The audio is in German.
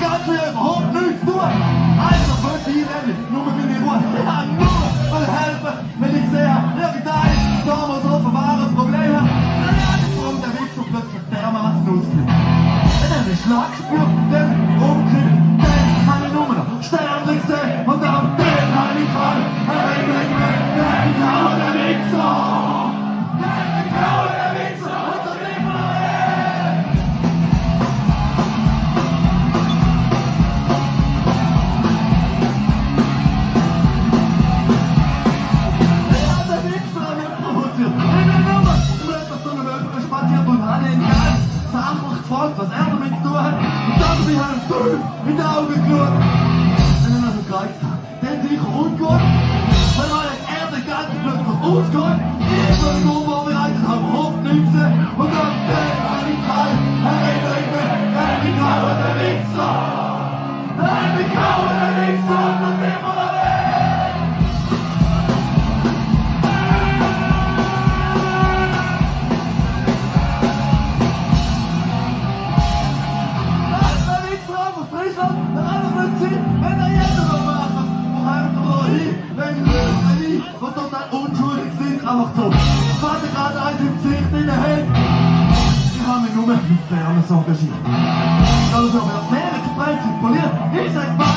Ganze überhaupt nichts zu tun. Einfach wollte ich rennen, nur mit meiner Ruhe. Ja, nur will helfen, wenn ich sehe, irgendein damals so wahre Probleme. Dann warum der Weg so plötzlich dermaßen ausflippt. Wenn er einen Schlag spürt, dann umkriegt, dann kann ich nur noch Sternlich sehen und auf den heiligen Fall. Der Kau der Wichser! Der Kau der Wichser! Und der Himmel! Was er damit zu tun hat, und dann bin ich einem Typ in die Augen geschaut. Wenn er noch so gereizt hat, dann sicher ungut, weil er den ganzen plötzlich ausgeht, ich bin unvorbereitet, habe überhaupt nichts und dann habe ich kalt, er Kau der Wichser! Er Kau der Wichser! Und dann nehmen wir da weg! Wenn er jetzt noch machen, woher wir hin, wenn wir die total unschuldig sind, einfach so. Ich warte gerade eins im Gesicht in der Hand. Ich habe mich nur für Fernsehen engagiert. Also, wer mehr als 30 poliert, ich sag mal.